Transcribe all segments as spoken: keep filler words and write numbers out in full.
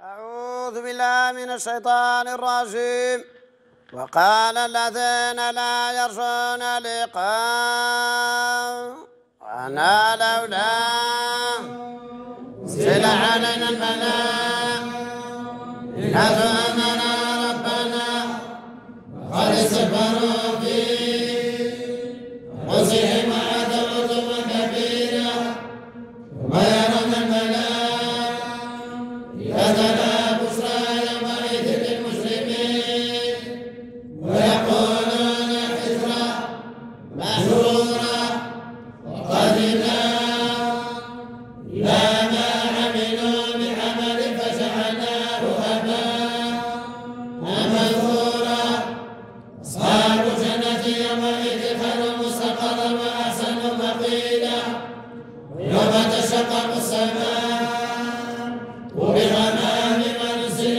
أعوذ بالله من الشيطان الرجيم. وقال الذين لا يرجون لقاء أنا لولا أنزل علينا الملائكة أمنا ربنا قد استكبروا في أنفسهم وعتوا عتوا كبيرا ويرون الملائكة لا بشرى يومئذ للمجرمين ويقولون حجرا محجورا وقدمنا إلى ما عملوا من عمل فجعلناه هباء منثورا أصحاب الجنة يومئذ خير مستقرا وأحسن مقيلا يوم تشقق السماء وبالغمام ونزل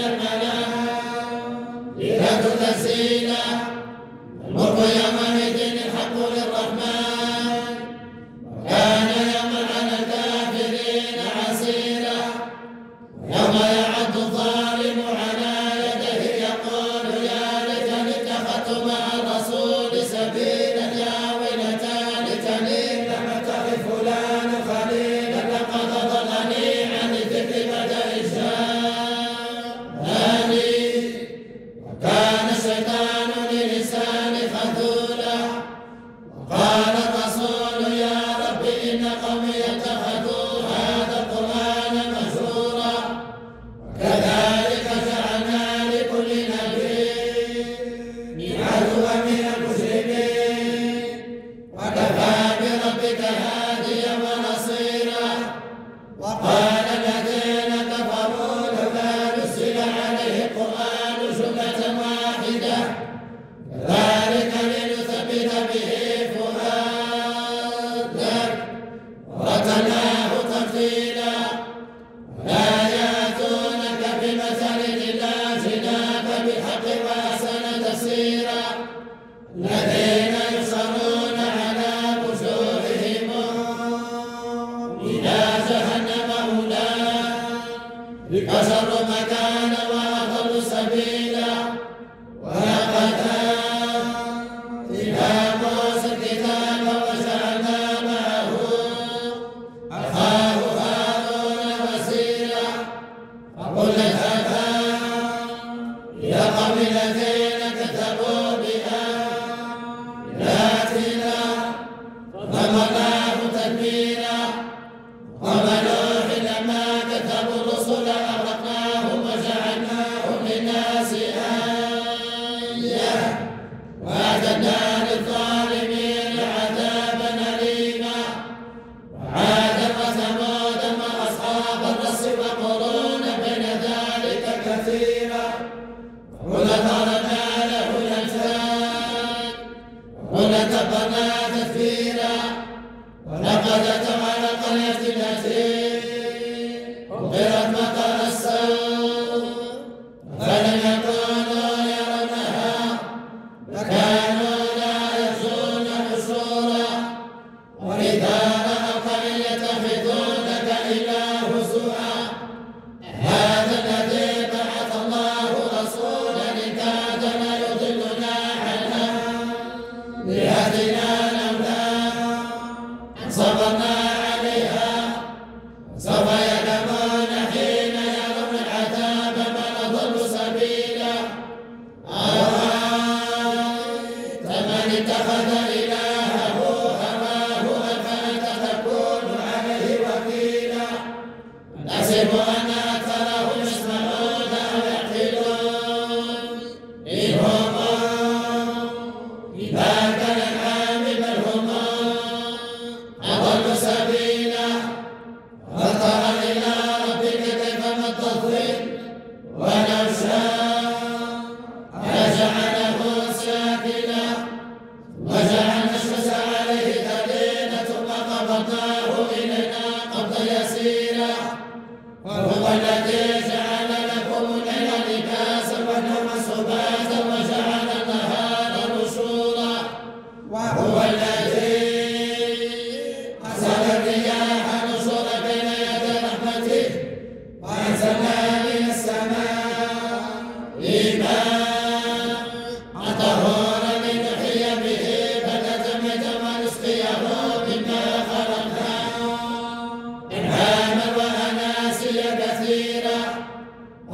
الملائكة تنزيلا الملك يومئذ الحق للرحمن وكان يوما على الكافرين عسيرا يوم يعض الظالم على يديه يقول يا ليتني اتخذت مع الرسول سبيلا يا ويلتى ليتني لم اتخذ فلانا خليلا لقد ضلني عن الذكر بعد إذ جاءني وكان الشيطان للإنسان خذولا وقال الرسول يا رب إن قومي اتخذوا هذا القرآن مهجورا وكذلك جعلنا لكل نبي عدوا من المجرمين وكفى بربك هاديا ونصيرا وقال الذين كفروا لولا نزل عليه القرآن جملة واحدة كذلك لنثبت به فؤادك ورتلناه ترتيلا ولا يأتونك بمثل إلا جئناك بالحق وأحسن تفسيرا الذين يصرون على وجوههم إلى جهنم أولئك شر مكانا وأضل سبيلا ولقد آتينا موسى الكتاب وجعلنا معه أخاه هارون وزيرا فقلنا اذهبا إلى قوم الذين كذبوا بآياتنا فدمرناه تدميرا قوم نوح لما كذبوا الرسل أغرقناهم وجعلناهم للناس آية وأعتدنا للظالمين عذابا أليما وعادا وثمودا وأصحاب الرس وقرونا بين ذلك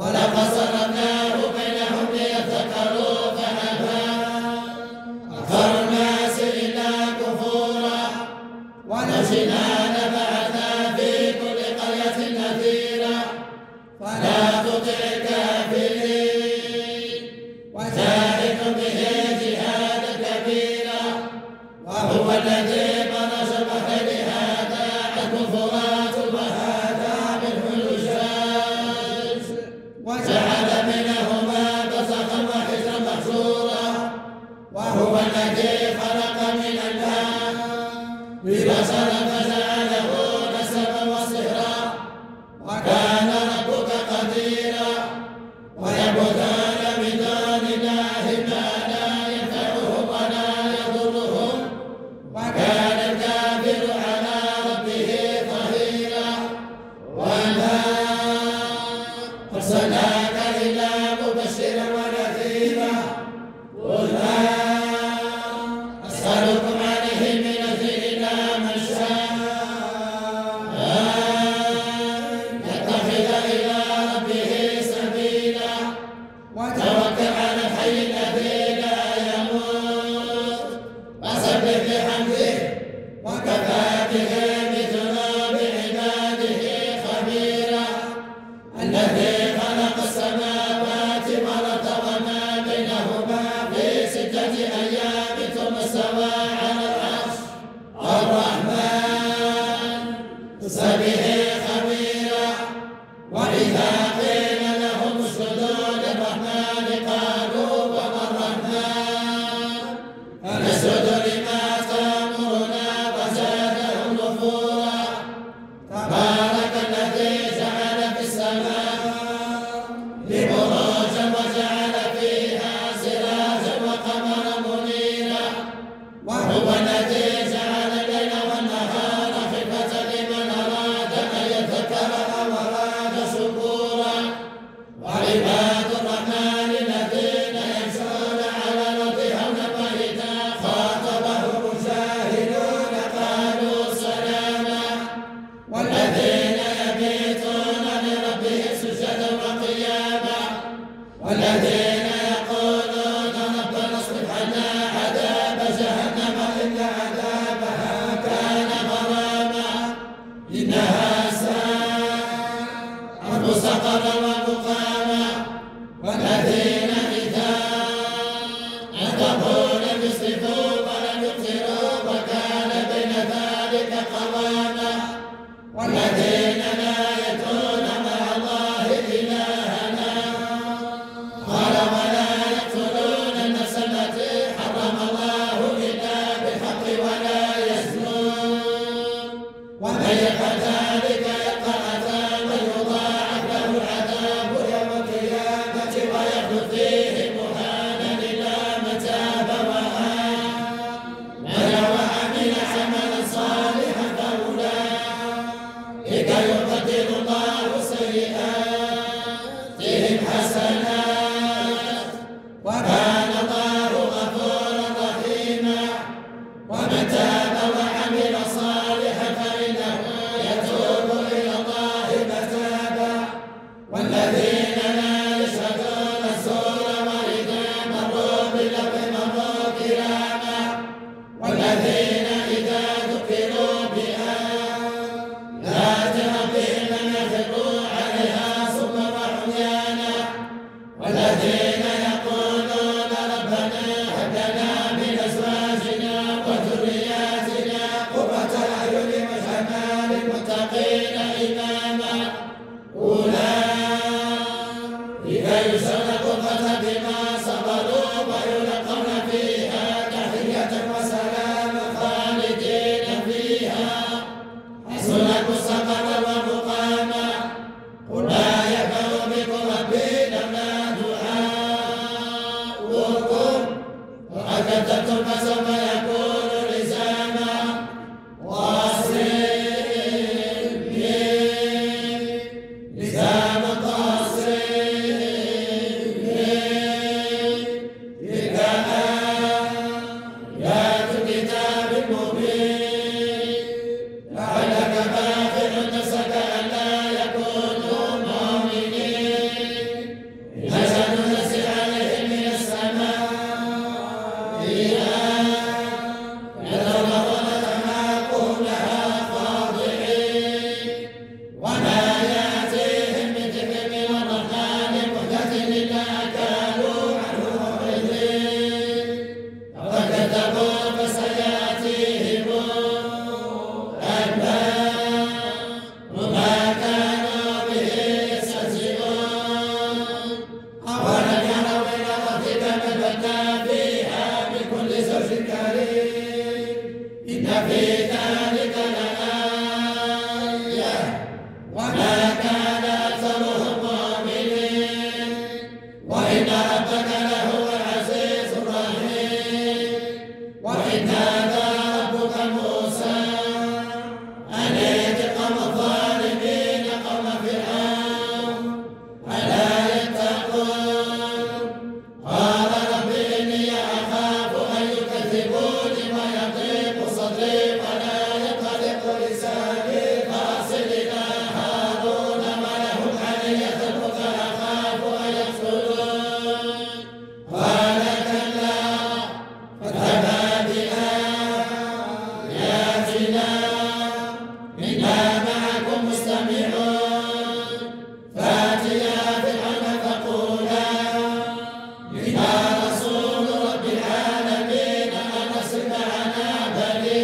ولقد صرفناه بينهم ليذكروا فأبى أكثر الناس إلا كفورا ونسينا نبعثنا في كل قرية نذيرا فلا تطع الكافرين وجاهد به جهادا كبيرا وهو الذي برز البحر هذا عذب فرات وهذا منه الأجاج وجعل بينهما برزخا وحجرا محجورا وهو الذي خلق من الماء بشرا فجعله نسبا وصهرا وكان ربك قديرا ويعبدون من دون الله ما لا ينفعهم ولا يضرهم وكان الكافر على ربه ظهيرا وما أرسلناك إنك لهو العزيز الرحيم. وإذ نادى ربك موسى أن ائت قوم الظالمين قوم فرعون ألا يتقون. قال رب إني أخاف أن يكذبون ويضيق صدري ولا ينطلق لساني فأرسل إلى هارون ولهم علي ذنب فأخاف أن يقتلون. قال كلا فاذهبا بآياتنا إنا معكم مستمعون. فأتيا فرعون فقولا إنا رسول رب العالمين أن أرسل معنا بني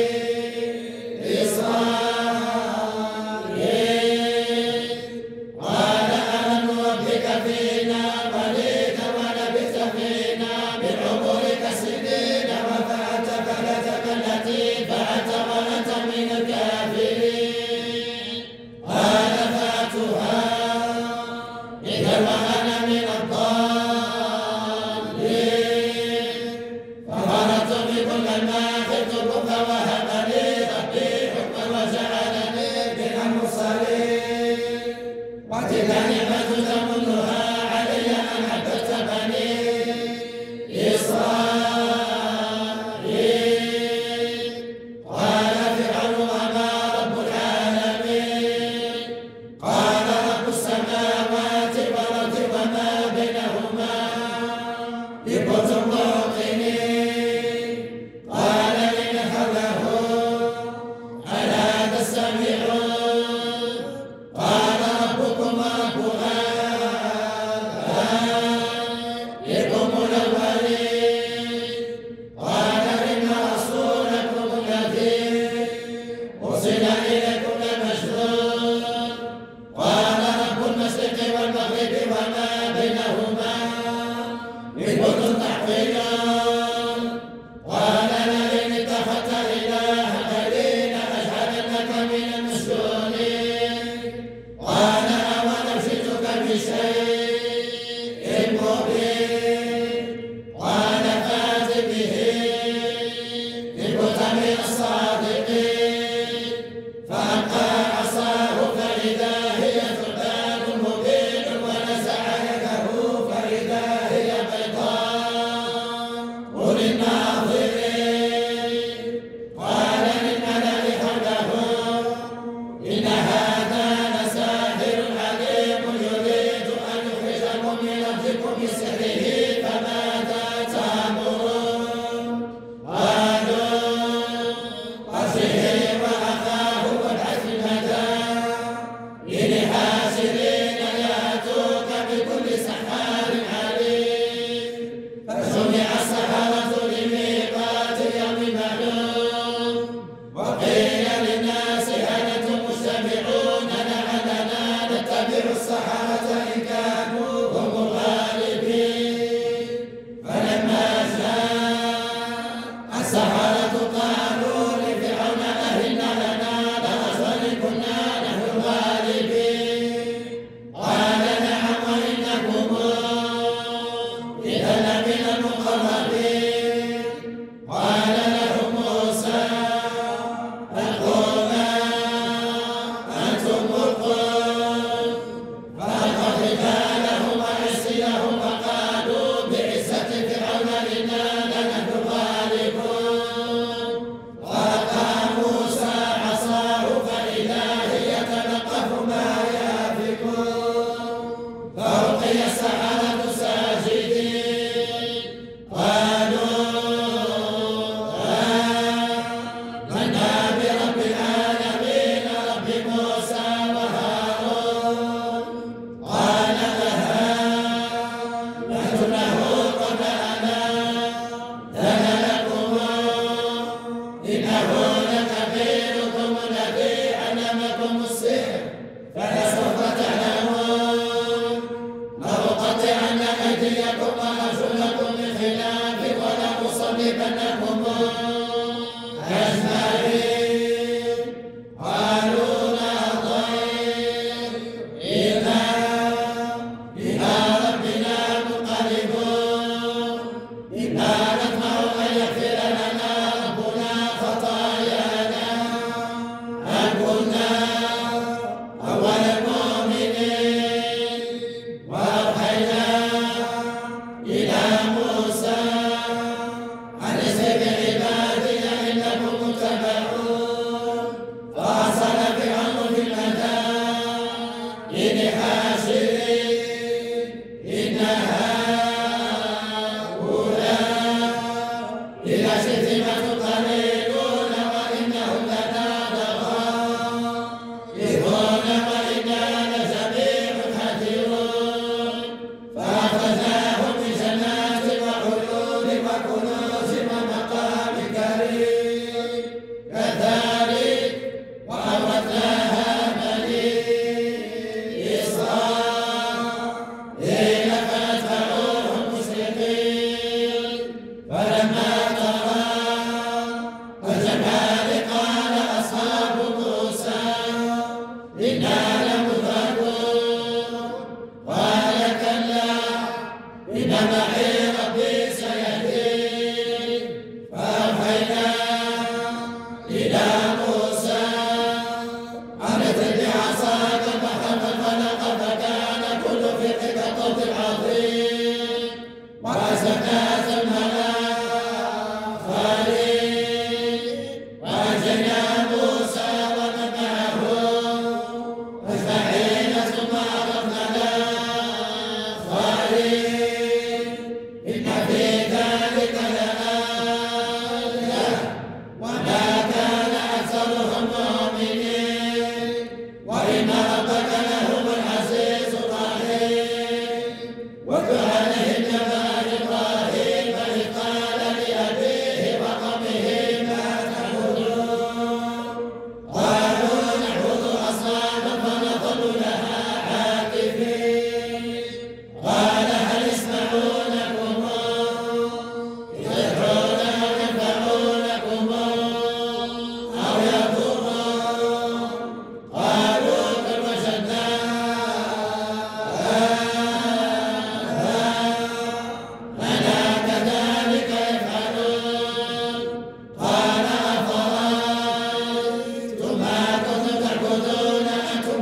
إسرائيل. قال ألم نربك فينا وليدا ولبثت فينا من عمرك سنين وفعلت فعلتك التي فعلت وأنت من الكافرين. قال فأتوها إذا وأنا من الضالين. فخرجت بكل ما خفت فوهب لي ربي حكما وجعلني من المرسلين. وتلك نعمة تمنها علي أن عبدت بني إسرائيل. قال فرعون وما رب العالمين. قال رب السماوات والأرض معي ربي سيهدين فأوحينا إلى موسى أن اضرب بعصاك البحر فانفلق فكان كل فرق كالطود العظيم وأزلنا ثم الآخرين وأنجينا موسى ومن معه أجمعين ثم أغرقنا الآخرين إن في ذلك لآية وما كان أكثرهم مؤمنين وإن ربك لهو العزيز الرحيم واتل عليهم نبأ إبراهيم إذ قال لأبيه وقومه ما تعبدون قالوا نعبد أصناما فنظل لها عاكفين قال هل يسمعونكم إذ تدعون أو ينفعونكم أو يضرون قالوا بل وجدنا آباءنا كذلك يفعلون قال أفرأيتم ما كنتم تعبدون أنتم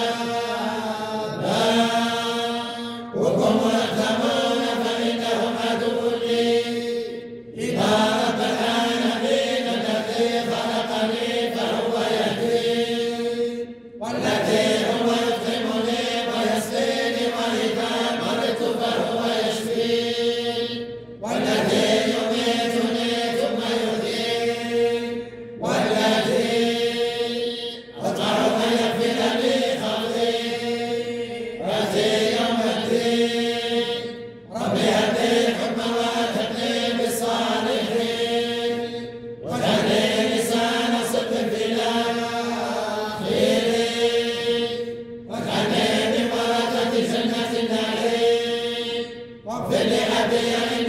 وآباؤكم الأقدمون فإنهم عدو لي إلا رب العالمين الذي خلقني فهو يهدين والذي هو يطعمني ويسقيني وإذا مرضت فهو يشفين والذي يميتني ثم يحيين والذي أطمع أن يغفر لي خطيئتي يوم الدين رب هب لي حكما وألحقني بالصالحين واجعلني لسان صدق في الآخرين واجعلني من ورثة جنة النعيم واغفر لأبي